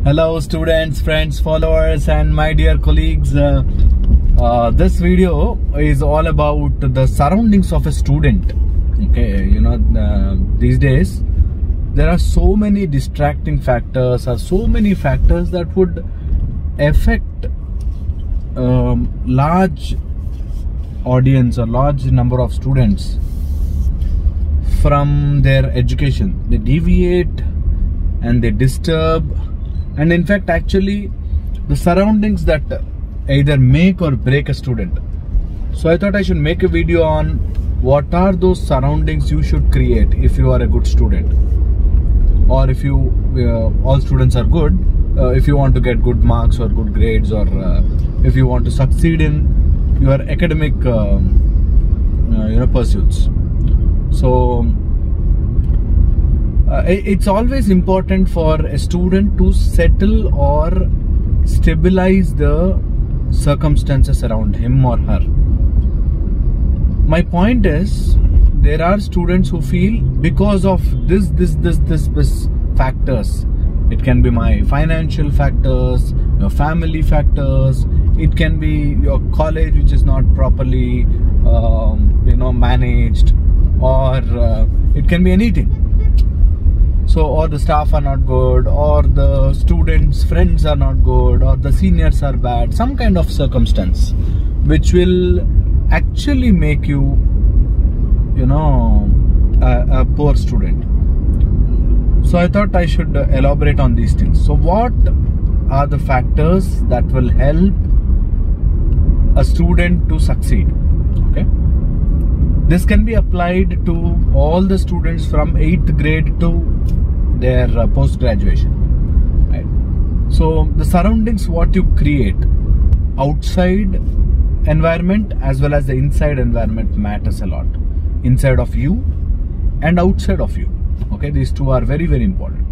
Hello students, friends, followers and my dear colleagues. This video is all about the surroundings of a student. Okay, these days there are so many distracting factors or so many factors that would affect large audience or large number of students from their education. They deviate and they disturb, and in fact actually the surroundings that either make or break a student. So I thought I should make a video on what are those surroundings you should create if you are a good student, or if you all students are good, if you want to get good marks or good grades, or if you want to succeed in your academic pursuits. So it's always important for a student to settle or stabilize the circumstances around him or her. My point is, there are students who feel because of this factors. It can be my financial factors, your family factors, it can be your college which is not properly managed, or it can be anything. So, or the staff are not good, or the students' friends are not good, or the seniors are bad, some kind of circumstance which will actually make you, a poor student. So I thought I should elaborate on these things. So what are the factors that will help a student to succeed? Okay. This can be applied to all the students from 8th grade to their post-graduation, right? So the surroundings, what you create, outside environment as well as the inside environment matters a lot. Inside of you and outside of you. Okay, these two are very, very important.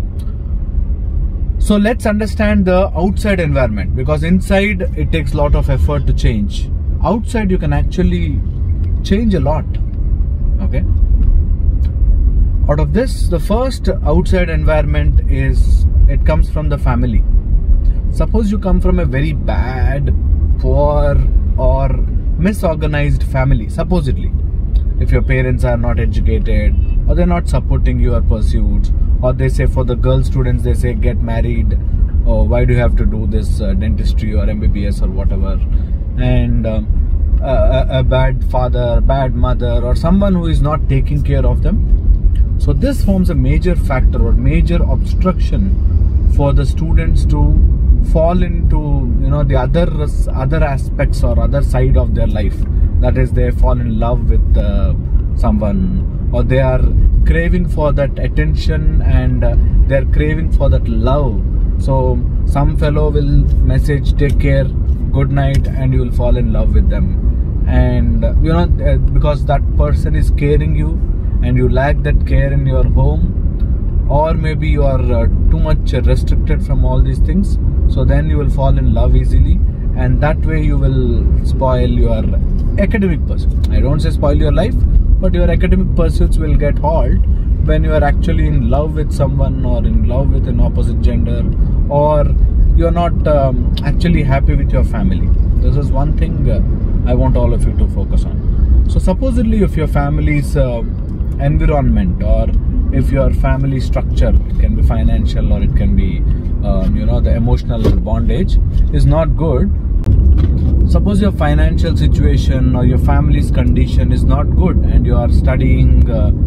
So let's understand the outside environment, because inside it takes a lot of effort to change. Outside you can actually change a lot. Okay. Out of this, the first outside environment is, it comes from the family. Suppose you come from a very bad, poor or misorganized family, supposedly. If your parents are not educated, or they're not supporting your pursuits, or they say for the girl students, they say get married, or why do you have to do this dentistry or MBBS or whatever, and a bad father, bad mother, or someone who is not taking care of them. So this forms a major factor or major obstruction for the students to fall into the other aspects or other side of their life. That is, they fall in love with someone, or they are craving for that attention, and they are craving for that love. So some fellow will message take care, good night, and you will fall in love with them. And because that person is caring you and you lack that care in your home, or maybe you are too much restricted from all these things, so then you will fall in love easily, and that way you will spoil your academic pursuits. I don't say spoil your life, but your academic pursuits will get halted when you are actually in love with someone, or in love with an opposite gender, or you are not actually happy with your family. This is one thing I want all of you to focus on. So supposedly, if your family's environment, or if your family structure, it can be financial or it can be the emotional bondage is not good. Suppose your financial situation or your family's condition is not good, and you are studying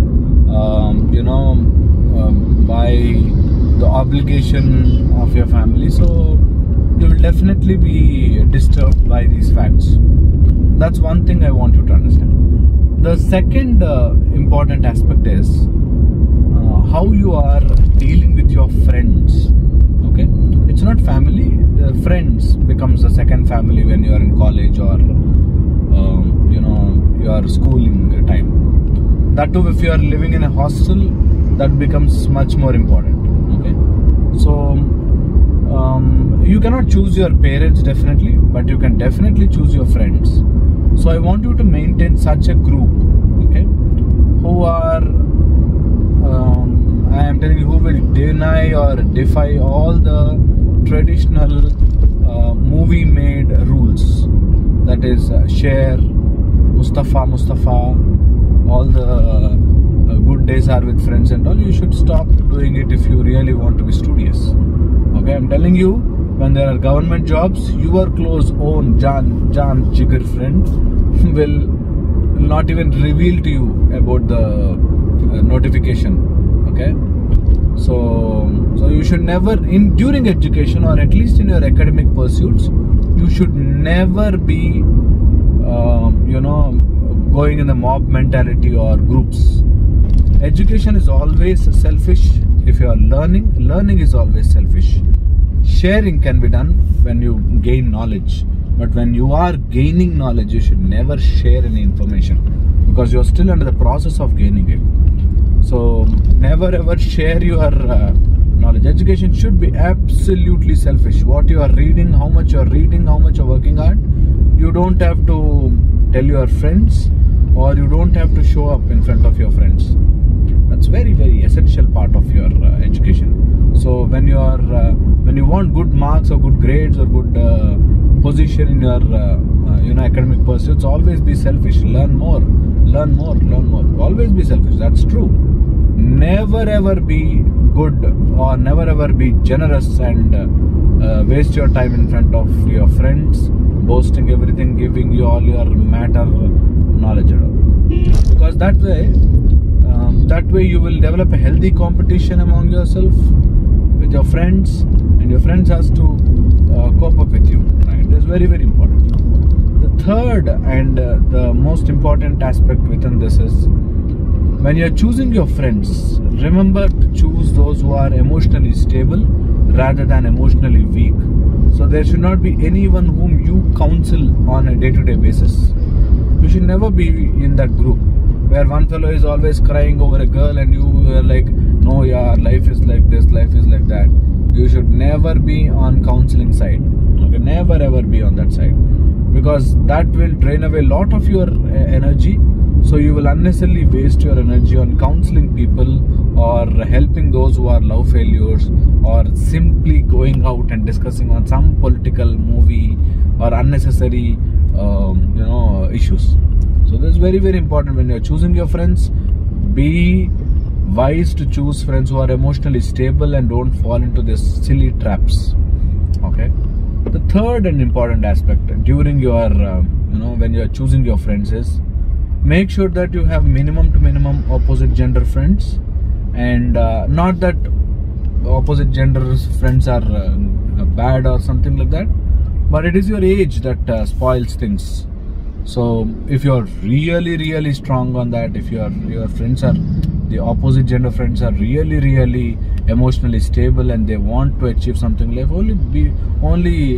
by the obligation of your family, so you will definitely be disturbed by these facts. That's one thing I want you to understand. The second important aspect is how you are dealing with your friends. Okay, it's not family. The friends becomes the second family when you are in college, or your schooling time. That too, if you are living in a hostel, that becomes much more important. Okay, so you cannot choose your parents definitely, but you can definitely choose your friends. So I want you to maintain such a group, okay, who are I am telling you, who will deny or defy all the traditional movie made rules, that is share, Mustafa, all the good days are with friends and all. You should stop doing it if you really want to be studious. Okay, I'm telling you, when there are government jobs, your close own Jan Jigar friend will not even reveal to you about the notification. Okay, so you should never, during education or at least in your academic pursuits, you should never be going in the mob mentality or groups. Education is always selfish. If you are learning is always selfish. Sharing can be done when you gain knowledge, but when you are gaining knowledge, you should never share any information, because you are still under the process of gaining it. So never ever share your knowledge. Education should be absolutely selfish. What you are reading, how much you are reading, how much you are working hard, you don't have to tell your friends, or you don't have to show up in front of your friends. That's very, very essential part of your education. So when you are when you want good marks or good grades or good position in your academic pursuits, always be selfish. Learn more. Always be selfish. That's true. Never ever be good or never ever be generous and waste your time in front of your friends, boasting everything, giving you all your matter knowledge, because that way you will develop a healthy competition among yourself with your friends, and your friends has to cope up with you, right? That's very, very important. The third and the most important aspect within this is, when you are choosing your friends, remember to choose those who are emotionally stable rather than emotionally weak. So there should not be anyone whom you counsel on a day-to-day basis. You should never be in that group where one fellow is always crying over a girl and you are like, no, yeah, life is like this, life is like that. You should never be on counseling side. Okay, never ever be on that side, because that will drain away a lot of your energy. So you will unnecessarily waste your energy on counseling people, or helping those who are love failures, or simply going out and discussing on some political movie or unnecessary issues. So this is very, very important. When you are choosing your friends, be wise to choose friends who are emotionally stable and don't fall into these silly traps. Okay. The third and important aspect during your when you are choosing your friends is, make sure that you have minimum to minimum opposite gender friends, and not that opposite gender friends are bad or something like that, but it is your age that spoils things. So if you are really, really strong on that, if your friends are, the opposite gender friends are really, really emotionally stable and they want to achieve something in life, only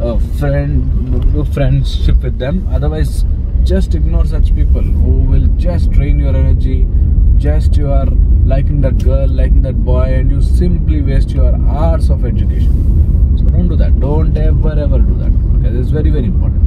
friendship with them. Otherwise, just ignore such people who will just drain your energy. Just you are liking that girl, liking that boy, and you simply waste your hours of education. So don't do that. Don't ever do that. Okay, this is very, very important.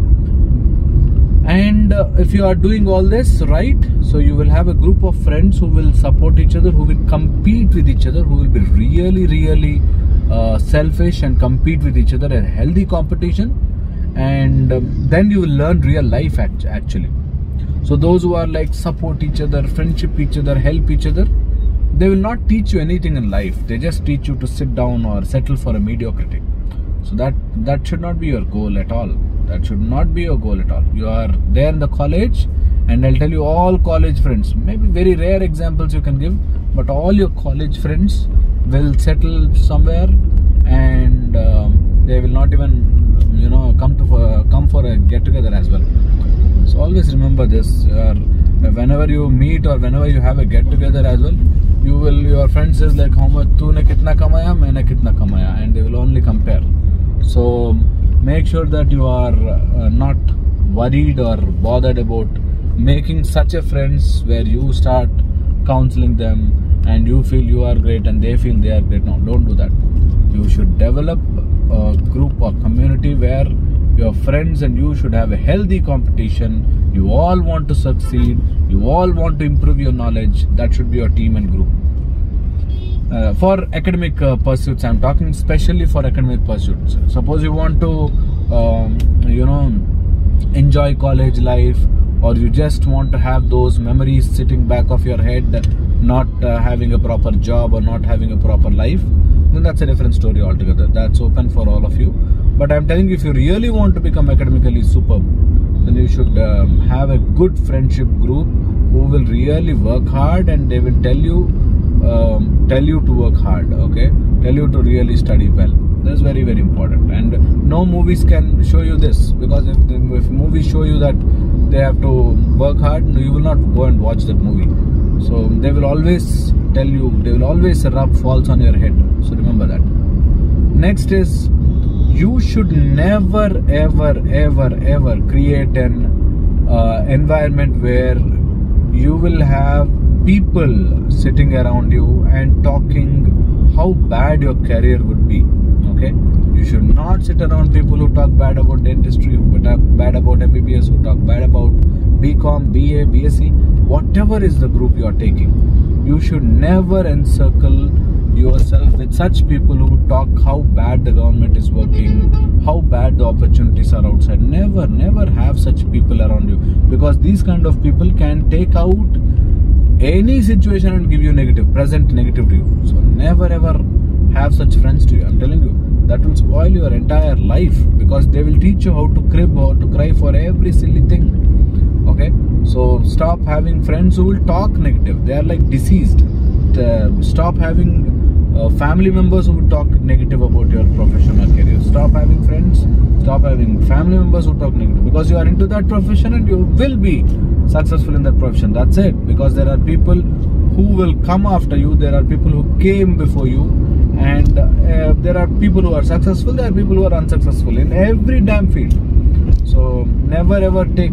And if you are doing all this right, so you will have a group of friends who will support each other, who will compete with each other, who will be really, really selfish and compete with each other, a healthy competition. And then you will learn real life actually. So those who are like support each other, friendship each other, help each other, they will not teach you anything in life. They just teach you to sit down or settle for a mediocrity. So that should not be your goal at all. That should not be your goal at all. You are there in the college, and I'll tell you, all college friends, maybe very rare examples you can give, but all your college friends will settle somewhere, and they will not even come for a get together as well. So always remember this. Whenever you meet or whenever you have a get together as well, your friend says like, how much तूने कितना कमाया, मैंने कितना कमाया, and they will only compare. So make sure that you are not worried or bothered about making such a friends where you start counseling them and you feel you are great and they feel they are great. No, don't do that. You should develop a group or community where your friends and you should have a healthy competition. You all want to succeed. You all want to improve your knowledge. That should be your team and group. for academic pursuits, I'm talking especially for academic pursuits. Suppose you want to enjoy college life, or you just want to have those memories sitting back of your head, not having a proper job or not having a proper life, then that's a different story altogether. That's open for all of you. But I'm telling you, if you really want to become academically superb, then you should have a good friendship group who will really work hard, and they will tell you to work hard, okay? Tell you to really study well. That's very, very important. And no movies can show you this, because if movies show you that they have to work hard, you will not go and watch that movie. So they will always tell you, they will always rub faults on your head. So remember that. Next is, you should never ever create an environment where you will have people sitting around you and talking how bad your career would be. Okay, you should not sit around people who talk bad about dentistry, who talk bad about MBBS, who talk bad about BCom, BA, BSc, whatever is the group you are taking. You should never encircle yourself with such people who talk how bad the government is working, how bad the opportunities are outside. Never have such people around you, because these kind of people can take out any situation and give you present negative to you. So never ever have such friends to you. I'm telling you, that will spoil your entire life, because they will teach you how to crib or to cry for every silly thing. Okay, so stop having friends who will talk negative. They are like diseased. Stop having family members who will talk negative about your profession or career. Stop having friends, stop having family members who talk negative, because you are into that profession and you will be successful in that profession. That's it. Because there are people who will come after you, there are people who came before you, and there are people who are successful, there are people who are unsuccessful in every damn field. So never ever take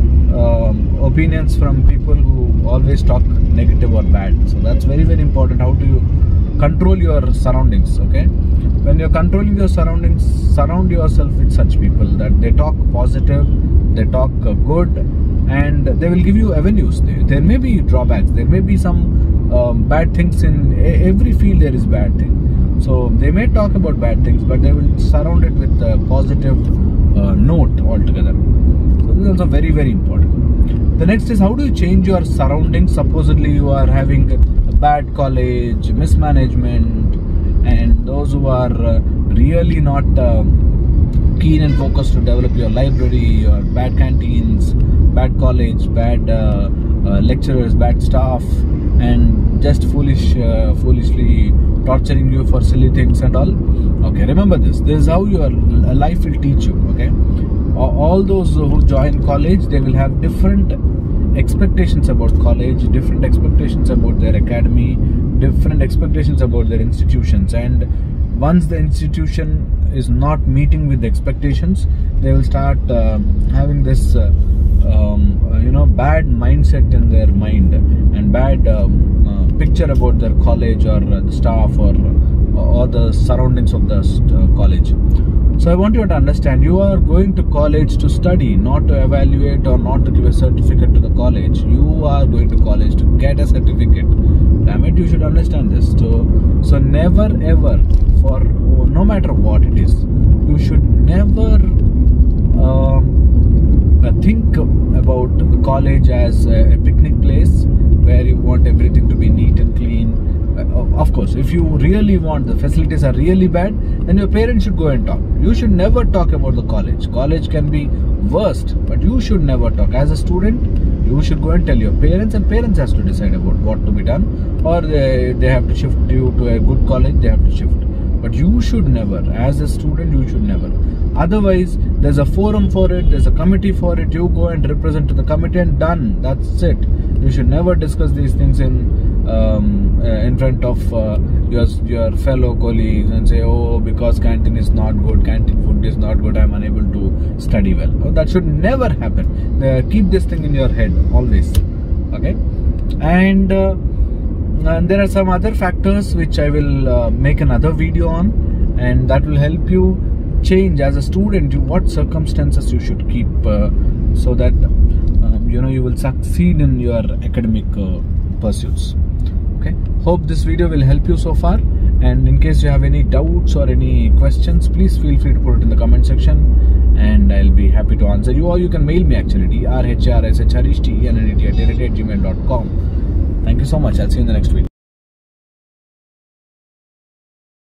opinions from people who always talk negative or bad. So that's very, very important. How do you control your surroundings? Okay, when you're controlling your surroundings, surround yourself with such people that they talk positive, they talk good, and they will give you avenues. There may be drawbacks, there may be some bad things. In every field there is bad thing. So they may talk about bad things, but they will surround it with a positive note altogether. So this is also very, very important. The next is, how do you change your surroundings? Supposedly you are having a bad college, mismanagement, and those who are really not keen and focused to develop your library, or bad canteens, bad college, bad lecturers, bad staff, and just foolishly torturing you for silly things and all. Okay, remember this. This is how your life will teach you. Okay, all those who join college, they will have different expectations about college, different expectations about their academy, different expectations about their institutions. And once the institution is not meeting with the expectations, they will start having this bad mindset in their mind, and bad picture about their college, or the staff, or the surroundings of the college. So I want you to understand, you are going to college to study, not to evaluate or not to give a certificate to the college. You are going to college to get a certificate. Damn it, you should understand this. So never ever, for no matter what it is, you should never think about college as a picnic place where you want everything to be neat and clean. Of course, if you really want, the facilities are really bad, then your parents should go and talk. You should never talk about the college. College can be worst, but you should never talk. As a student, you should go and tell your parents, and parents has to decide about what to be done, or they have to shift you to a good college, they have to shift. But you should never, as a student, you should never. Otherwise, there's a forum for it, there's a committee for it, you go and represent to the committee and done. That's it. You should never discuss these things in front of your fellow colleagues and say, oh, because canteen is not good, canteen food is not good, I'm unable to study well. Oh, that should never happen. Keep this thing in your head always. Okay, and there are some other factors which I will make another video on, and that will help you change as a student what circumstances you should keep so that you will succeed in your academic pursuits. Okay, Hope this video will help you so far, and in case you have any doubts or any questions, please feel free to put it in the comment section and I'll be happy to answer you, or you can mail me actually drhrshrenity@gmail.com. Thank you so much. I'll see you in the next video.